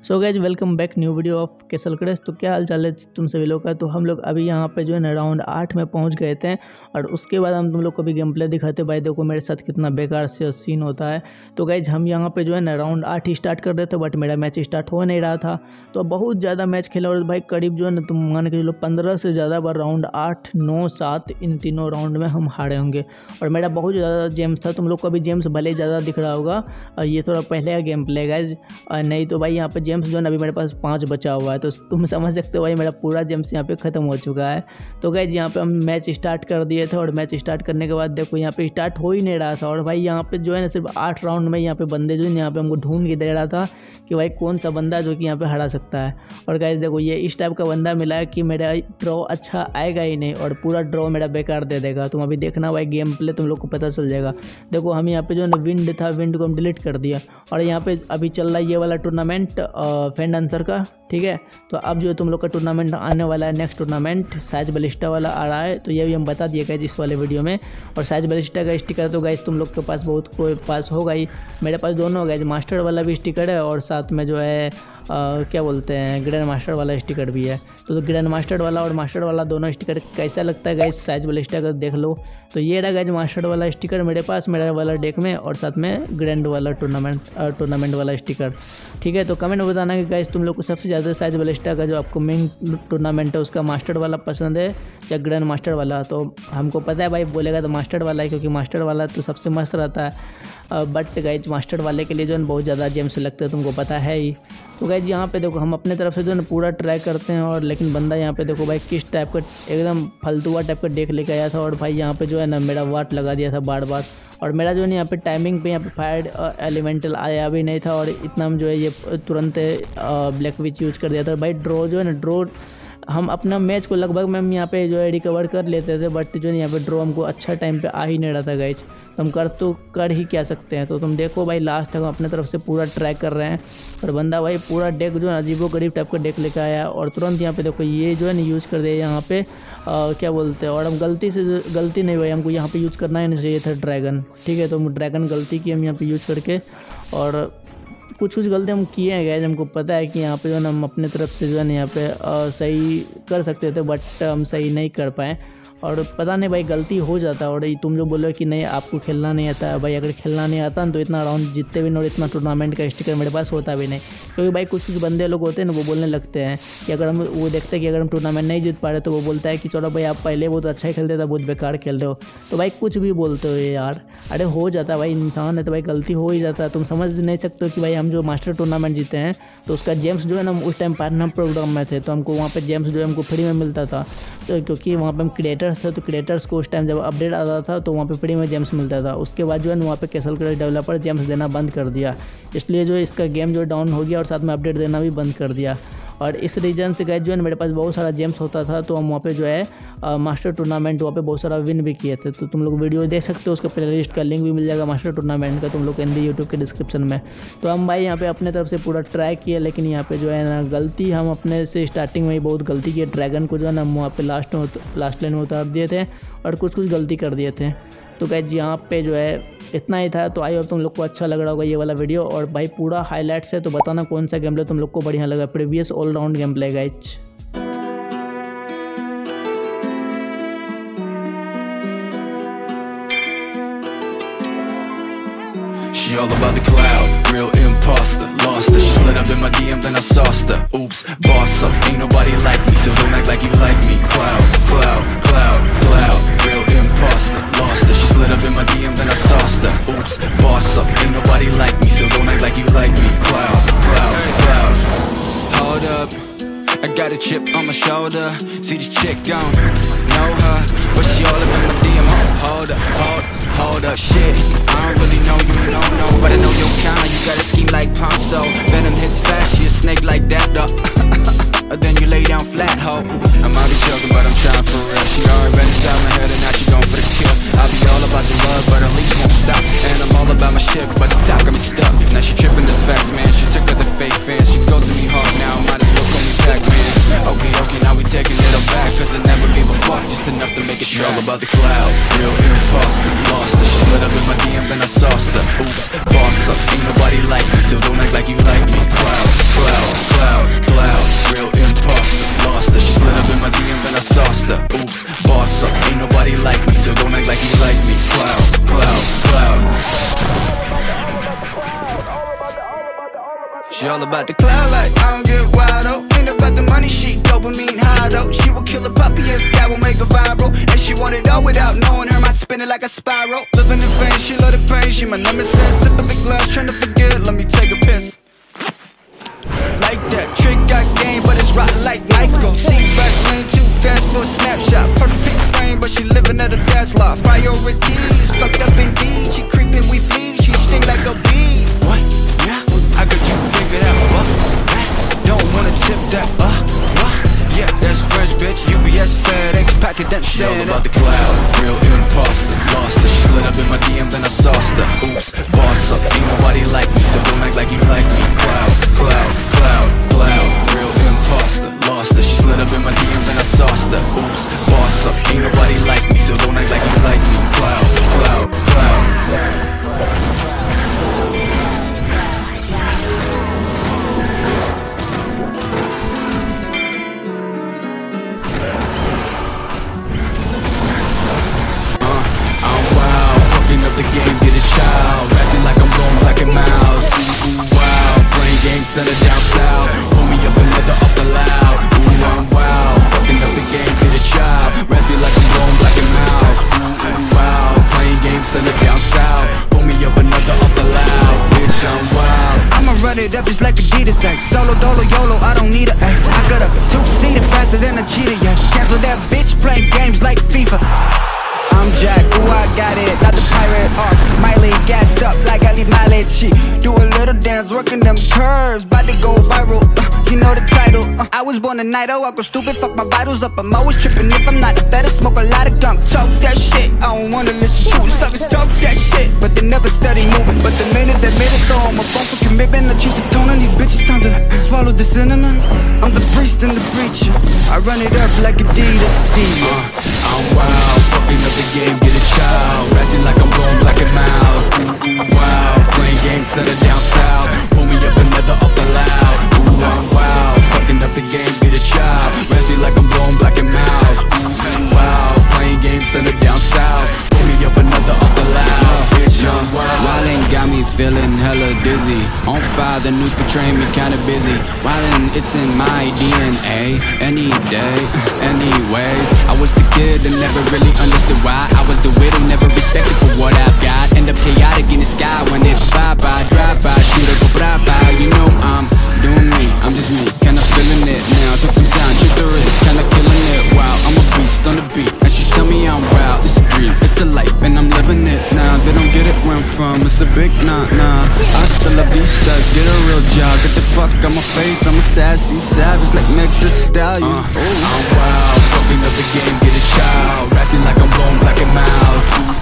So guys welcome back new video of castle crash. तो क्या हाल चाल है तुम सभी लोग का। तो हम लोग अभी यहाँ पे जो है ना राउंड 8 में पहुँच गए थे और उसके बाद हम तुम लोग को भी गेम प्ले दिखाते। भाई देखो मेरे साथ कितना बेकार से सीन होता है। तो गाइज हम यहाँ पे जो है ना राउंड 8 ही स्टार्ट कर रहे थे, बट मेरा मैच स्टार्ट हो नहीं रहा था। तो बहुत ज़्यादा मैच खेला और भाई करीब जो है ना तुम मान के चलो 15 से ज़्यादा बार राउंड 8, 9, 7 इन तीनों राउंड में हम हारे होंगे। और मेरा बहुत ज़्यादा जेम्स था। तुम लोग को अभी जेम्स भले ही ज़्यादा दिख रहा होगा, ये थोड़ा पहले का गेम प्ले गाइज, नहीं तो भाई यहाँ पे जेम्स जो है ना अभी मेरे पास 5 बचा हुआ है। तो तुम समझ सकते हो भाई मेरा पूरा जेम्स यहाँ पे ख़त्म हो चुका है। तो गाइज यहाँ पे हम मैच स्टार्ट कर दिए थे और मैच स्टार्ट करने के बाद देखो यहाँ पे स्टार्ट हो ही नहीं रहा था। और भाई यहाँ पे जो है ना सिर्फ 8 राउंड में यहाँ पे बंदे जो है यहाँ पे हमको ढूंढ के दे रहा था कि भाई कौन सा बंदा जो कि यहाँ पे हरा सकता है। और गाइज देखो ये इस टाइप का बंदा मिला है कि मेरा ड्रॉ अच्छा आएगा ही नहीं और पूरा ड्रॉ मेरा बेकार दे देगा। तुम अभी देखना भाई गेम प्ले तुम लोग को पता चल जाएगा। देखो हम यहाँ पे जो है ना विंड था, विंड को हम डिलीट कर दिया और यहाँ पे अभी चल रहा है ये वाला टूर्नामेंट फेंड आंसर का, ठीक है। तो अब जो है तुम लोग का टूर्नामेंट आने वाला है, नेक्स्ट टूर्नामेंट साइज बलिस्टा वाला आ रहा है। तो ये भी हम बता दिए गाइज इस वाले वीडियो में। और साइज बलिस्टा का स्टिकर तो गाइज तुम लोग के पास बहुत कोई पास होगा ही, मेरे पास दोनों गाइज मास्टर वाला भी स्टिकर है और साथ में जो है क्या बोलते हैं ग्रैंड मास्टर वाला स्टिकर भी है। तो ग्रैंड मास्टर वाला और मास्टर वाला दोनों स्टिकर कैसा लगता है गाइज साइज बलिस्टा का देख लो। तो ये रहा गाइज मास्टर वाला स्टिकर मेरे पास, मेरा वाला डेक में, और साथ में ग्रैंड वाला टूर्नामेंट वाला स्टिकर, ठीक है। तो कमेंट में बताना कि गाइज तुम लोग को सबसे ज़्यादा साइज बलिस्टा का जो आपको मेन टूर्नामेंट है उसका मास्टर वाला पसंद है या ग्रैंड मास्टर वाला। तो हमको पता है भाई बोलेगा तो मास्टर वाला है, क्योंकि मास्टर वाला तो सबसे मस्त रहता है। बट गाइज मास्टर वाले के लिए जो है बहुत ज़्यादा जेम्स लगते हैं, तुमको पता है ही। तो गाइज यहाँ पे देखो हम अपने तरफ से जो है पूरा ट्राई करते हैं और लेकिन बंदा यहाँ पे देखो भाई किस टाइप का एकदम फालतूवा टाइप का डेक लेके आया था। और भाई यहाँ पे जो है ना मेरा वाट लगा दिया था बार बार। और मेरा जो है यहाँ पे टाइमिंग पे यहाँ पे फायर एलिमेंटल आया भी नहीं था और इतना जो है ये तुरंत ब्लैक विच यूज कर दिया था। भाई ड्रॉ जो है ना ड्रॉ हम अपना मैच को लगभग में हम यहाँ पे जो है रिकवर कर लेते थे, बट जो है यहाँ पे ड्रॉ हमको अच्छा टाइम पे आ ही नहीं रहा था गाइज। तो हम कर ही क्या सकते हैं। तो तुम देखो भाई लास्ट तक हम अपने तरफ से पूरा ट्रैक कर रहे हैं और बंदा भाई पूरा डेक जो है अजीबो गरीब टाइप का डेक लेकर आया और तुरंत यहाँ पे देखो ये जो है ना यूज़ कर दिया यहाँ पे क्या बोलते हैं। और हम गलती नहीं हुई, हमको यहाँ पे यूज़ करना ही नहीं चाहिए था ड्रैगन, ठीक है। तो ड्रैगन गलती की हम यहाँ पे यूज़ करके और कुछ गलती हम किए हैं गैस। हमको पता है कि यहाँ पे जो है ना हम अपने तरफ से जो है ना यहाँ पे सही कर सकते थे, बट हम सही नहीं कर पाए। और पता नहीं भाई गलती हो जाता है। और तुम जो बोलो कि नहीं आपको खेलना नहीं आता है, भाई अगर खेलना नहीं आता तो इतना राउंड जीतते भी नहीं और इतना टूर्नामेंट का स्टिकर मेरे पास होता भी नहीं। क्योंकि भाई कुछ बंदे लोग होते हैं ना वो बोलने लगते हैं कि अगर हम वो देखते हैं कि अगर हम टूर्नामेंट नहीं जीत पा रहे तो वो बोलता है कि चलो भाई आप पहले बहुत अच्छा ही खेलते थे, बहुत बेकार खेल रहे हो। तो भाई कुछ भी बोलते हो यार, अरे हो जाता है भाई, इंसान है तो भाई गलती हो ही जाता है। तुम समझ नहीं सकते हो कि भाई हम जो मास्टर टूर्नामेंट जीते हैं तो उसका जेम्स जो है ना उस टाइम पार्टनर प्रोग्राम में थे तो हमको वहाँ पे जेम्स जो है हमको फ्री में मिलता था। तो क्योंकि वहाँ पे हम क्रिएटर्स थे तो क्रिएटर्स को उस टाइम जब अपडेट आता था तो वहाँ पे फ्री में जेम्स मिलता था। उसके बाद जो है वहाँ पे कैसल क्रैश डेवलपर जेम्स देना बंद कर दिया, इसलिए जो इसका गेम जो डाउन हो गया और साथ में अपडेट देना भी बंद कर दिया। और इस रीजन से गाइस जो है मेरे पास बहुत सारा जेम्स होता था तो हम वहाँ पे जो है मास्टर टूर्नामेंट वहाँ पे बहुत सारा विन भी किए थे। तो तुम लोग वीडियो देख सकते हो, उसका प्लेलिस्ट का लिंक भी मिल जाएगा मास्टर टूर्नामेंट का तुम लोग को यूट्यूब के डिस्क्रिप्शन में। तो हम भाई यहाँ पे अपने तरफ से पूरा ट्राई किया, लेकिन यहाँ पे जो है ना गलती हम अपने से स्टार्टिंग में ही बहुत गलती की। ड्रैगन को जो है ना हम वहाँ पे लास्ट लाइन में उतार दिए थे और कुछ गलती कर दिए थे। तो गाइस यहाँ पे जो है इतना ही था। तो आई होप तुम लोग को अच्छा लग रहा होगा ये वाला वीडियो। और भाई पूरा हाईलाइट्स है, तो बताना कौन सा गेम प्ले तुम लोग को बढ़िया लगा, previous all round game play guys. She all about the cloud, real imposter, lost her. She slid up in my DM, then I sauced her. Oops, boss up, ain't nobody like me, so don't act like you like me. Cloud, cloud, cloud, cloud, real imposter, lost her. She slid up in my DM, then I sauced her. Oops, boss up, ain't nobody like me, so don't act like you like me. Cloud, cloud, cloud. Hold up, I got a chip on my shoulder. See this chick gone, know her, but she all up in my DM. Hold up, shit. I don't really know you, no, but I know your kind. You got a scheme like Ponzo. Venom hits fast, she a snake like that, then you lay down flat, ho. I might be joking, but I'm trying for real. She already been inside my head and now she going for the kill. I'll be all about the love, but her leash won't stop. And I'm all about my shit, but the top got me stuck. Now she tripping this facts, man. She took her the fake fans. She goes to me hard now, might as well call me Pac-Man. Okay, now we taking it all back, cause I never gave a fuck, just enough to make it. She all about the cloud, real imposter, lost her. She slid up in my DM, then I sauced her. Oops, boss up, ain't nobody like me, so don't act like you like me. Cloud, cloud. She all about the cloud like I don't get wild, oh. Ain't about the money, she dopamine high, though. She will kill a puppy if that will make her viral. And she want it all without knowing her mind spinning like a spiral. Living in vain, she love the pain. She my nemesis, sip of the glass, trying to forget. Let me take a piss. Like that, trick got game, but it's rotten like Michael. See back lane too fast for a snapshot. Perfect frame, but she living at a dad's loft. Priorities, fucked up indeed. She creeping, we flee, she sting like a bee. What? Yeah, I got you figured out. What? Don't wanna tip that, what? Yeah, that's French, bitch. UPS, FedEx, packet that shit. All about the cloud, real imposter. Lost her, she slid up in my DM, then I sauced her. Oops, boss up, ain't nobody like me, so don't act like you like me. Cloud, cloud, cloud, cloud, real imposter. Lost her, she slid up in my DM, then I sauced her. Oops, boss up, ain't nobody like me, so don't act like you like me. Cloud, cloud, cloud, cloud. The game, get a child, acting like I'm going black and mouse. Ooh, wow, playing games, send it down south. Pull me up another off the loud. Ooh, I'm wow, fucking up the game, get a child, raspy like I'm going black and mouse. Ooh, wow, playing games, send it down south. Pull me up another off the loud. Bitch, I'm wild. I'ma run it up just like Adidas say. Solo, dolo, YOLO, I don't need a A. I got a two-seater faster than a cheetah, yeah. Cancel that bitch, playing games like FIFA. I'm Jack, ooh I got it, not the pirate arc. Miley gassed up like I need mileage. She do a little dance, working them curves, bout to go viral, you know the title. I was born a night, I go stupid, fuck my vitals up. I'm always tripping if I'm not, I better smoke a lot of gunk. Talk that shit, I don't wanna listen to it. Suckers talk that shit, but they never steady moving. But the minute they made it, throw them a bone for commitment. I change the tone on these bitches, time to swallow the cinnamon. I'm the priest and the preacher, I run it up like Adidas, see ya. I'm wild, fucking up the game, get a child, ratchet like I'm going black and mild. Ooh, wow, playing games, set it down south. Pull me up another off the loud. Ooh, I'm wild, fucking up the game, get a child, ratchet like I'm going black and mild. Ooh, wow, playing games, set it down south. Pull me up another off the loud. Bitch, I'm wild. Wildin' got me feeling hella dizzy. On fire, the news portraying me kinda busy. Wildin', it's in my DNA. Any day, anyways. I was the kid that never really understood why I was the widow, never respected for what I've got. End up chaotic in the sky when it's bye-bye, drive-by, shooter, go bye-bye. You know I'm doing me, I'm just me, kinda feeling it now. Took some time, took the risk, kinda killing it. Wow, I'm a beast on the beat, and she tell me I'm wild. It's a dream, it's a life, and I'm living it now. They don't get it where I'm from, it's a big nah. Hasta la vista, get a real job. Get the fuck on my face, I'm a sassy savage like Meg Thee Stallion. I'm wild, fucking up the game, get a child, ratchet like I'm going black and mild.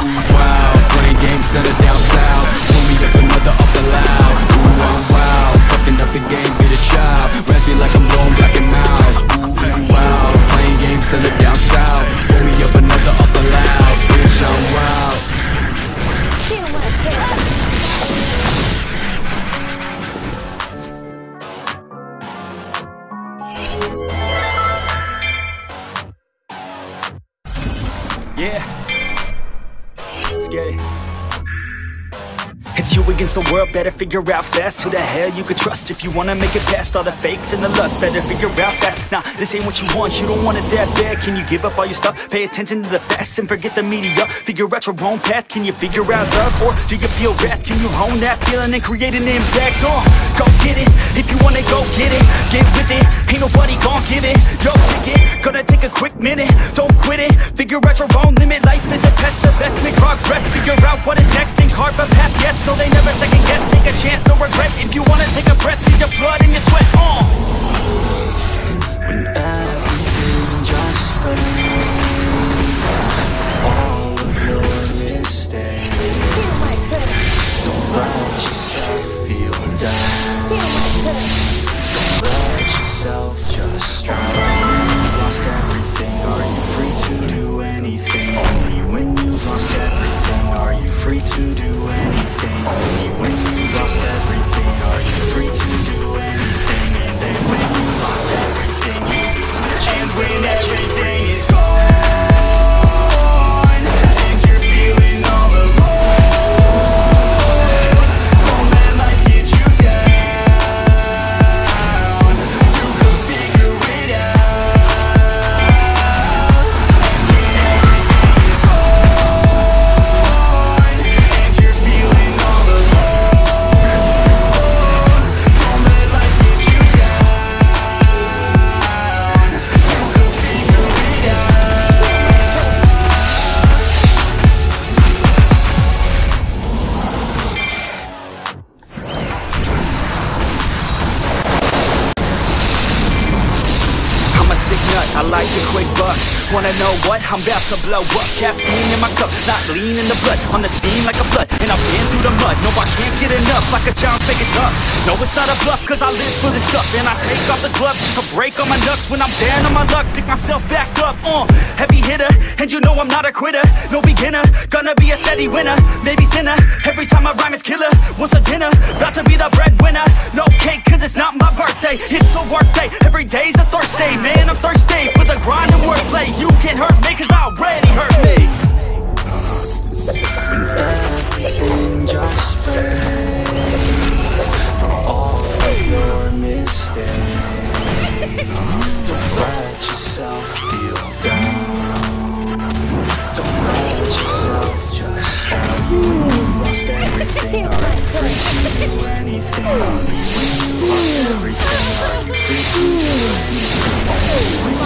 Wow, playing games, set it down south. Pull me up another off the loud. Ooh, I'm wild, fucking up the game, get a child, raspy like I'm going black and mild. Ooh, wow, playing games, set it down south. Pull me up another off the loud. Bitch, I'm wild. Yeah, let's get it. It's you against the world, better figure out fast who the hell you could trust if you wanna make it past all the fakes and the lust. Better figure out fast. Nah, this ain't what you want, you don't want it that bad. Can you give up all your stuff? Pay attention to the facts and forget the media. Figure out your own path. Can you figure out love, or do you feel wrath? Can you hone that feeling and create an impact? Go get it, if you wanna go get it. Get with it, ain't nobody gon' give it your ticket. Gonna take a quick minute, don't quit it. Figure out your own limit, life is a test. The best make progress, figure out what is next and carve a path, yes. So they never second guess, take a chance, no regret. If you wanna take a breath, leave your blood and your sweat on. When everything just burns for all of your mistakes, don't let yourself feel down. Don't let yourself just drown. When you've lost everything, are you free to do anything? Only when you've lost everything are you free to do anything. Only when you've lost everything are you free to do anything. And basic nut, I like a quick buck. Wanna know what? I'm about to blow up. Caffeine in my cup, not lean in the blood. On the scene like a flood, and I've been through the mud. No, I can't get enough, like a challenge, make it tough. No, it's not a bluff, cause I live for this stuff. And I take off the glove just to break all my nuts. When I'm down on my luck, pick myself back up. Heavy hitter, and you know I'm not a quitter. No beginner, gonna be a steady winner. Maybe sinner, every time I rhyme it's killer. Once a dinner, about to be the breadwinner. No cake, cause it's not my birthday. It's a work day, every day's a Thursday. Man, I'm thirsty for the grind and wordplay. You can't hurt me, cause I already hurt me. Everything just breaks from all of your mistakes. Don't let yourself feel down. Don't let yourself just fall. You've lost everything, are you free to do anything? Only when you've lost everything are you free to do anything.